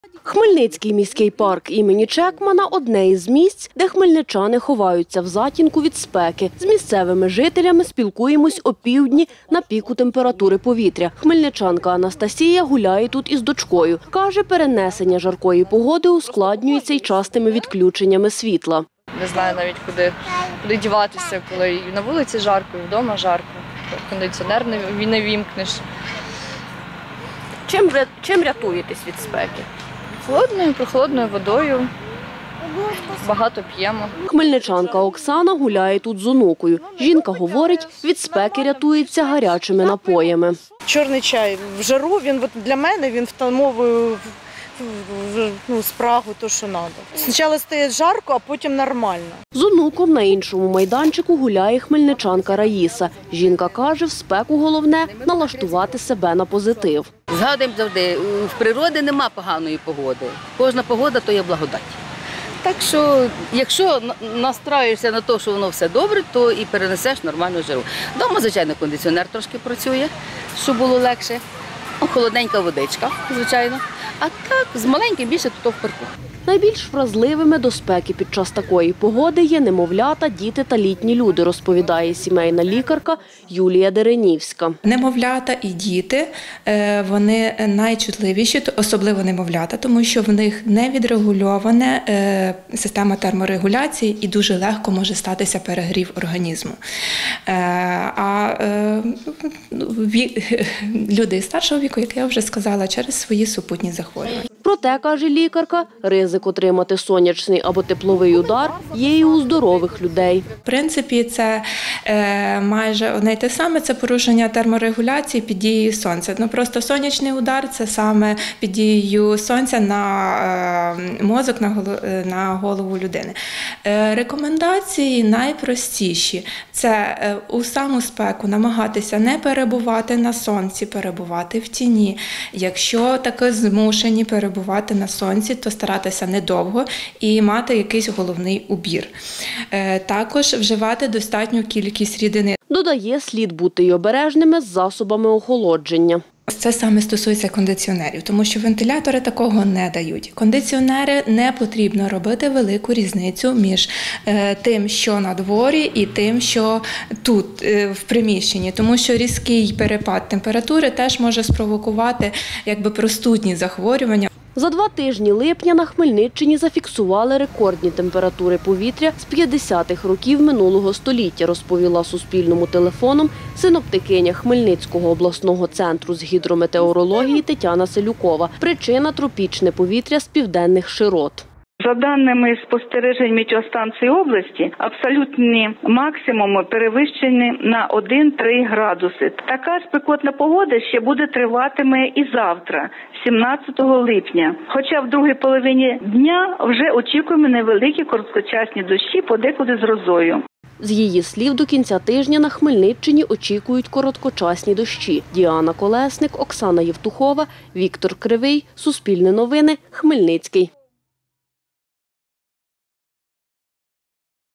Хмельницький міський парк імені Чекмана – одне із місць, де хмельничани ховаються в затінку від спеки. З місцевими жителями спілкуємось опівдні на піку температури повітря. Хмельничанка Анастасія гуляє тут із дочкою. Каже, перенесення жаркої погоди ускладнюється й частими відключеннями світла. Не знаю навіть, куди діватися, коли і на вулиці жарко, і вдома жарко. Кондиціонер не вімкнеш. Чим рятуєтесь від спеки? Прохолодною водою. Багато п'ємо. Хмельничанка Оксана гуляє тут з онукою. Жінка говорить, від спеки рятується гарячими напоями. Чорний чай в жару, для мене він втамовує спрагу, то, що треба. Спочатку стає жарко, а потім нормально. З онуком на іншому майданчику гуляє хмельничанка Раїса. Жінка каже, в спеку головне – налаштувати себе на позитив. Згадуємо завжди, в природі нема поганої погоди. Кожна погода – то є благодать. Так що, якщо настраюєшся на те, що воно все добре, то і перенесеш нормальну жару. Дома, звичайно, кондиціонер трошки працює, щоб було легше. Холодненька водичка, звичайно. А так, з маленьким більше тут в парку. Найбільш вразливими до спеки під час такої погоди є немовлята, діти та літні люди, розповідає сімейна лікарка Юлія Деренівська. Немовлята і діти, вони найчутливіші, особливо немовлята, тому що в них не відрегульована система терморегуляції і дуже легко може статися перегрів організму. А люди старшого віку, як я вже сказала, через свої супутні захворювання. Проте, каже лікарка, ризик отримати сонячний або тепловий удар є і у здорових людей. В принципі, це майже одне й те саме, це порушення терморегуляції під дією сонця. Просто сонячний удар – це саме під дією сонця на мозок, на голову людини. Рекомендації найпростіші – це у саму спеку намагатися не перебувати на сонці, перебувати в тіні. Якщо таке змушені перебувати на сонці, то старатися недовго і мати якийсь головний убір. Також вживати достатню кількість рідини. Додає, слід бути й обережними з засобами охолодження. Це саме стосується кондиціонерів, тому що вентилятори такого не дають. Кондиціонери не потрібно робити велику різницю між тим, що на дворі, і тим, що тут, в приміщенні, тому що різкий перепад температури теж може спровокувати простудні захворювання. За 2 тижні липня на Хмельниччині зафіксували рекордні температури повітря з 50-х років минулого століття, розповіла Суспільному телефоном синоптикиня Хмельницького обласного центру з гідрометеорології Тетяна Селюкова. Причина – тропічне повітря з південних широт. За даними спостережень метеостанції області, абсолютні максимуми перевищені на 1-3 градуси. Така спекотна погода ще буде триватиме і завтра, 17 липня. Хоча в другій половині дня вже очікуємо невеликі короткочасні дощі, подекуди з грозою. З її слів, до кінця тижня на Хмельниччині очікують короткочасні дощі. Діана Колесник, Оксана Євтухова, Віктор Кривий, Суспільне новини, Хмельницький.